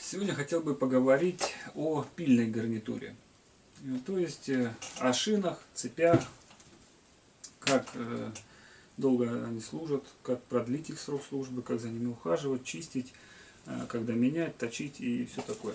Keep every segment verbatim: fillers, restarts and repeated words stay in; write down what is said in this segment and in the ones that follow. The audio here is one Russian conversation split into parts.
Сегодня хотел бы поговорить о пильной гарнитуре, то есть о шинах, цепях, как долго они служат, как продлить их срок службы, как за ними ухаживать, чистить, когда менять, точить и все такое.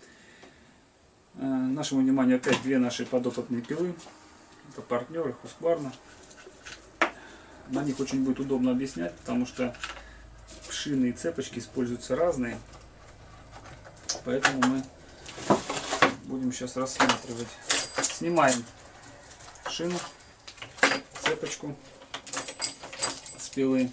Нашему вниманию опять две наши подопытные пилы, это партнеры Husqvarna. На них очень будет удобно объяснять, потому что шины и цепочки используются разные. Поэтому мы будем сейчас рассматривать. Снимаем шину, цепочку с пилы.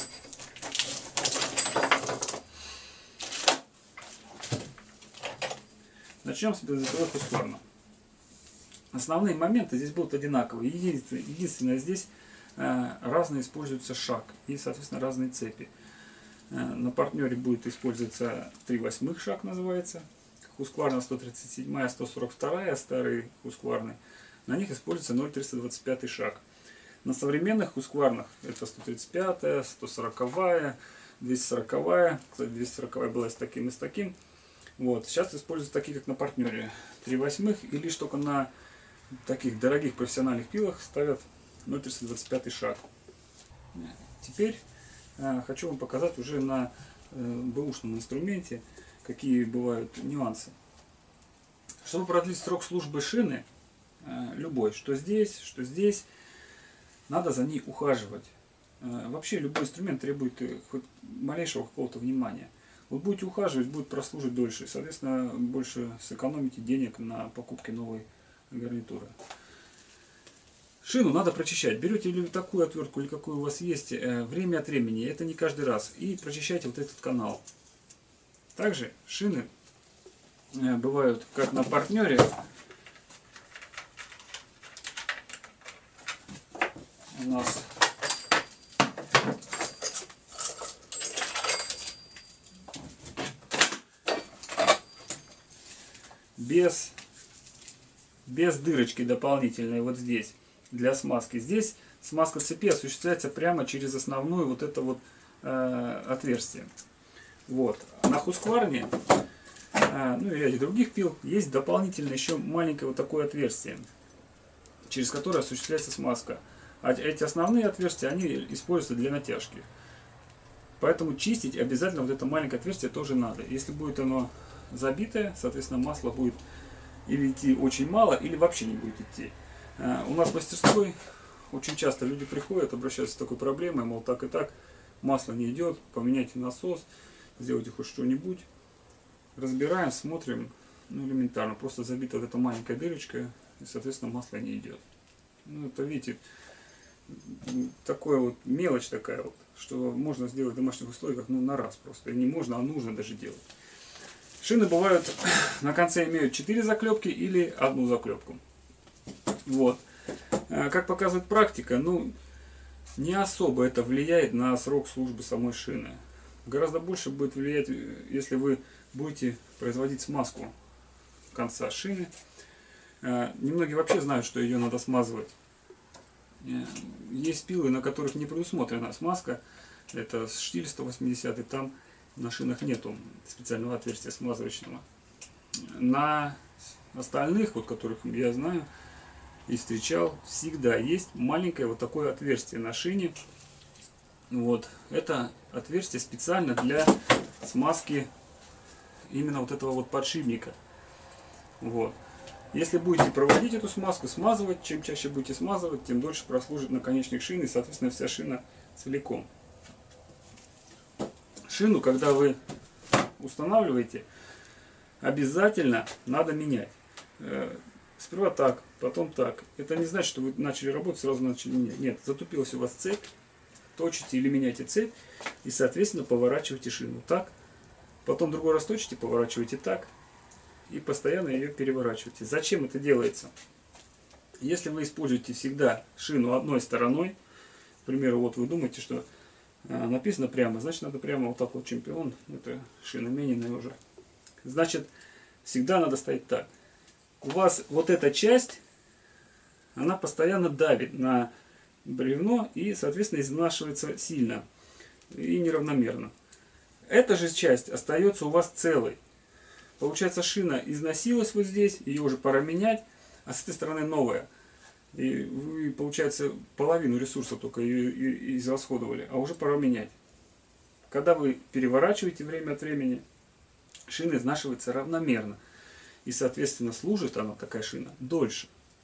Начнем с бензопилы Husqvarna. Основные моменты здесь будут одинаковые. Единственное, единственное здесь э, разные используются шаг и, соответственно, разные цепи. На партнере будет использоваться три восьмых шаг, называется. Husqvarna сто тридцать семь, сто сорок два, старые Husqvarna. На них используется ноль триста двадцать пять шаг. На современных Husqvarna это сто тридцать пять, сто сорок, двести сорок. Кстати, двести сорок была с таким и с таким. Вот. Сейчас используются такие, как на партнере. три восьмых, и лишь только на таких дорогих профессиональных пилах ставят ноль триста двадцать пять шаг. Теперь хочу вам показать уже на бэушном инструменте, какие бывают нюансы. Чтобы продлить срок службы шины, любой, что здесь, что здесь, надо за ней ухаживать. Вообще любой инструмент требует хоть малейшего какого-то внимания. Вы будете ухаживать, будет прослужить дольше, соответственно, больше сэкономите денег на покупке новой гарнитуры. Шину надо прочищать. Берете или такую отвертку, или какую у вас есть, время от времени, это не каждый раз. И прочищайте вот этот канал. Также шины бывают как на партнере. У нас без, без дырочки дополнительной вот здесь. Для смазки. Здесь смазка цепи осуществляется прямо через основное вот это вот э, отверстие. Вот. На Husqvarna, э, ну и ряде других пил, есть дополнительно еще маленькое вот такое отверстие, через которое осуществляется смазка. А эти основные отверстия, они используются для натяжки. Поэтому чистить обязательно вот это маленькое отверстие тоже надо. Если будет оно забитое, соответственно, масло будет или идти очень мало, или вообще не будет идти. У нас в мастерской очень часто люди приходят, обращаются с такой проблемой, мол, так и так, масло не идет, поменяйте насос, сделайте хоть что-нибудь. Разбираем, смотрим, ну элементарно, просто забита вот эта маленькая дырочка, и, соответственно, масло не идет. Ну, это, видите, такая вот мелочь такая вот, что можно сделать в домашних условиях, ну, на раз просто. И не можно, а нужно даже делать. Шины бывают, на конце имеют четыре заклепки или одну заклепку. Вот. Как показывает практика, ну, не особо это влияет на срок службы самой шины. Гораздо больше будет влиять, если вы будете производить смазку конца шины. Немногие вообще знают, что ее надо смазывать. Есть пилы, на которых не предусмотрена смазка. Это штиль сто восемьдесят, там на шинах нету специального отверстия смазывочного. На остальных, вот которых я знаю и встречал, всегда есть маленькое вот такое отверстие на шине. Вот. Это отверстие специально для смазки именно вот этого вот подшипника. Вот. Если будете проводить эту смазку, смазывать, чем чаще будете смазывать, тем дольше прослужит наконечник шины и, соответственно, вся шина целиком. Шину, когда вы устанавливаете, обязательно надо менять. Сперва так, потом так. Это не значит, что вы начали работать, сразу начали менять. Нет, затупилась у вас цепь, точите или меняйте цепь и, соответственно, поворачиваете шину так. Потом другой раз точите, поворачиваете так и постоянно ее переворачиваете. Зачем это делается? Если вы используете всегда шину одной стороной, к примеру, вот вы думаете, что написано прямо, значит надо прямо вот так вот чемпион, это шина мененная уже. Значит, всегда надо стоять так. У вас вот эта часть, она постоянно давит на бревно и, соответственно, изнашивается сильно и неравномерно. Эта же часть остается у вас целой. Получается, шина износилась вот здесь, ее уже пора менять, а с этой стороны новая. И вы, получается, половину ресурса только ее израсходовали, а уже пора менять. Когда вы переворачиваете время от времени, шина изнашивается равномерно. И, соответственно, служит она, такая шина, дольше.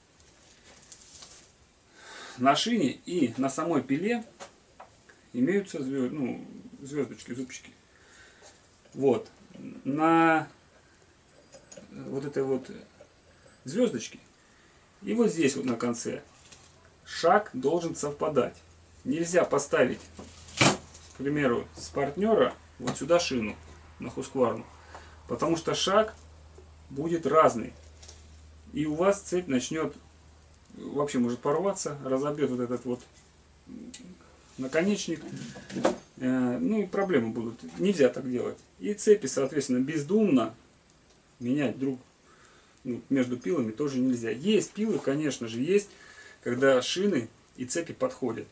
На шине и на самой пиле имеются звезд, ну, звездочки, зубчики. Вот. На вот этой вот звездочке и вот здесь вот на конце шаг должен совпадать. Нельзя поставить, к примеру, с партнера вот сюда шину на Husqvarna, потому что шаг будет разный. И у вас цепь начнет, вообще может порваться, разобьет вот этот вот наконечник. Ну и проблемы будут. Нельзя так делать. И цепи, соответственно, бездумно менять друг ну, между пилами тоже нельзя. Есть пилы, конечно же, есть, когда шины и цепи подходят.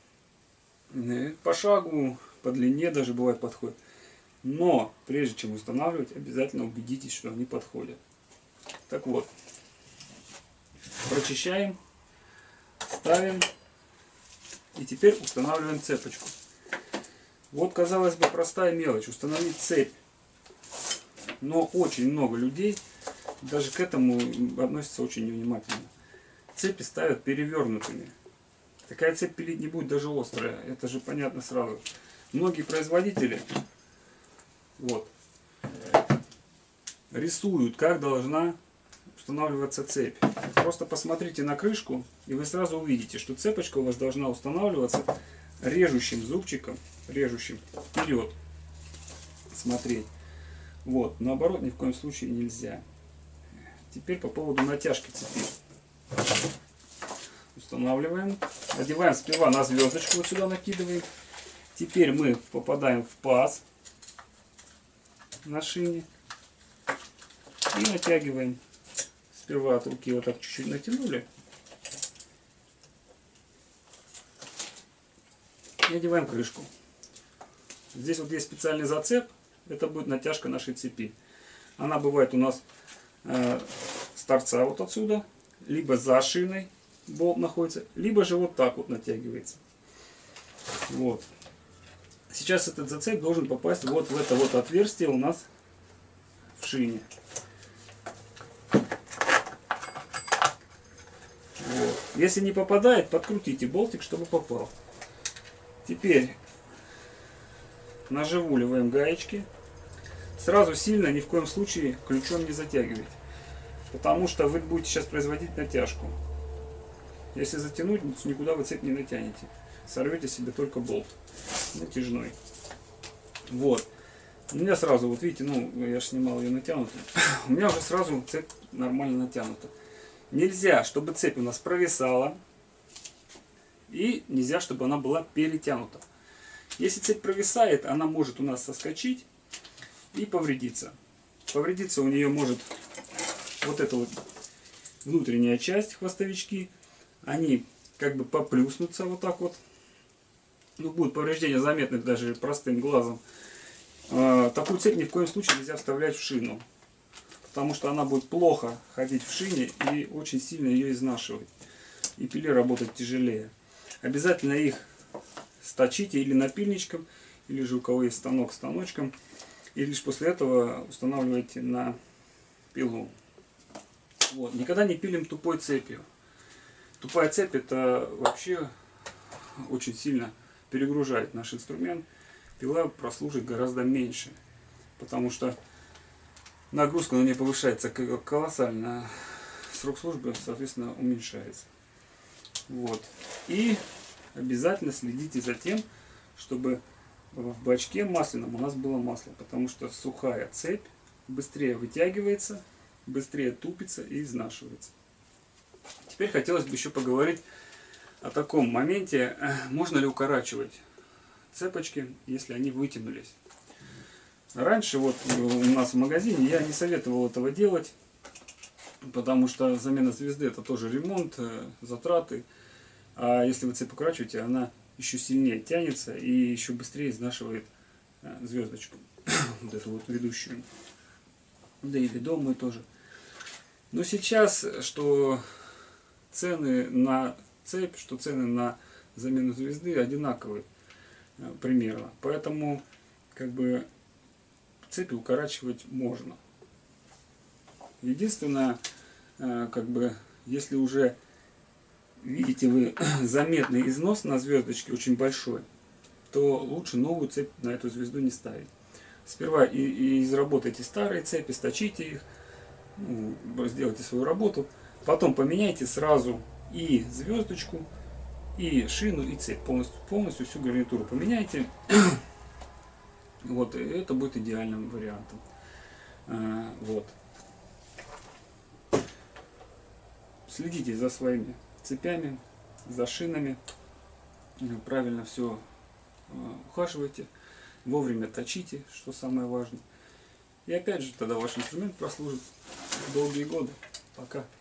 По шагу, по длине даже бывает подходит. Но прежде чем устанавливать, обязательно убедитесь, что они подходят. Так вот, прочищаем, ставим и теперь устанавливаем цепочку. Вот, казалось бы, простая мелочь, установить цепь. Но очень много людей даже к этому относятся очень невнимательно. Цепи ставят перевернутыми. Такая цепь пилить не будет даже острая, это же понятно сразу. Многие производители вот, рисуют, как должна устанавливаться цепь. Просто посмотрите на крышку, и вы сразу увидите, что цепочка у вас должна устанавливаться режущим зубчиком, режущим вперед. Смотреть. Вот, наоборот, ни в коем случае нельзя. Теперь по поводу натяжки цепи. Устанавливаем. Одеваем сперва на звездочку, вот сюда накидываем. Теперь мы попадаем в паз на шине. И натягиваем. Сперва от руки вот так чуть-чуть натянули. И одеваем крышку. Здесь вот есть специальный зацеп. Это будет натяжка нашей цепи. Она бывает у нас э, с торца вот отсюда. Либо за шиной болт находится. Либо же вот так вот натягивается. Вот. Сейчас этот зацеп должен попасть вот в это вот отверстие у нас в шине. Вот. Если не попадает, подкрутите болтик, чтобы попал. Теперь наживуливаем гаечки. Сразу сильно ни в коем случае ключом не затягивайте. Потому что вы будете сейчас производить натяжку. Если затянуть, никуда вы цепь не натянете. Сорвете себе только болт натяжной. Вот. У меня сразу, вот видите, ну, я же снимал ее натянутую. У меня уже сразу цепь нормально натянута. Нельзя, чтобы цепь у нас провисала. И нельзя, чтобы она была перетянута. Если цепь провисает, она может у нас соскочить и повредиться. Повредиться у нее может вот эта вот внутренняя часть, хвостовички. Они как бы поплюснутся вот так вот. Ну, будет повреждение заметно даже простым глазом. Такую цепь ни в коем случае нельзя вставлять в шину. Потому что она будет плохо ходить в шине и очень сильно ее изнашивать. И пиле работать тяжелее. Обязательно их сточите или напильничком, или же у кого есть станок станочком. И лишь после этого устанавливаете на пилу. Вот. Никогда не пилим тупой цепью. Тупая цепь это вообще очень сильно перегружает наш инструмент. Пила прослужит гораздо меньше. Потому что нагрузка на нее повышается колоссально. Срок службы, соответственно, уменьшается. Вот. И обязательно следите за тем, чтобы в бачке масляном у нас было масло. Потому что сухая цепь быстрее вытягивается, быстрее тупится и изнашивается. Теперь хотелось бы еще поговорить о таком моменте. Можно ли укорачивать цепочки, если они вытянулись? Раньше вот у нас в магазине я не советовал этого делать. Потому что замена звезды это тоже ремонт, затраты. А если вы цепь укорачиваете, она еще сильнее тянется и еще быстрее изнашивает звездочку, вот эту вот ведущую. да и ведомые тоже. Но сейчас, что цены на цепь, что цены на замену звезды одинаковые примерно. Поэтому как бы цепи укорачивать можно. Единственное, как бы, если уже видите вы заметный износ на звездочке очень большой, то лучше новую цепь на эту звезду не ставить. Сперва и, и изработайте старые цепи, сточите их, ну, сделайте свою работу. Потом поменяйте сразу и звездочку, и шину, и цепь. Полностью, полностью всю гарнитуру поменяйте. Вот, и это будет идеальным вариантом. А, вот. Следите за своими цепями, за шинами. Правильно все ухаживайте. Вовремя точите, что самое важное. И опять же, тогда ваш инструмент прослужит долгие годы. Пока.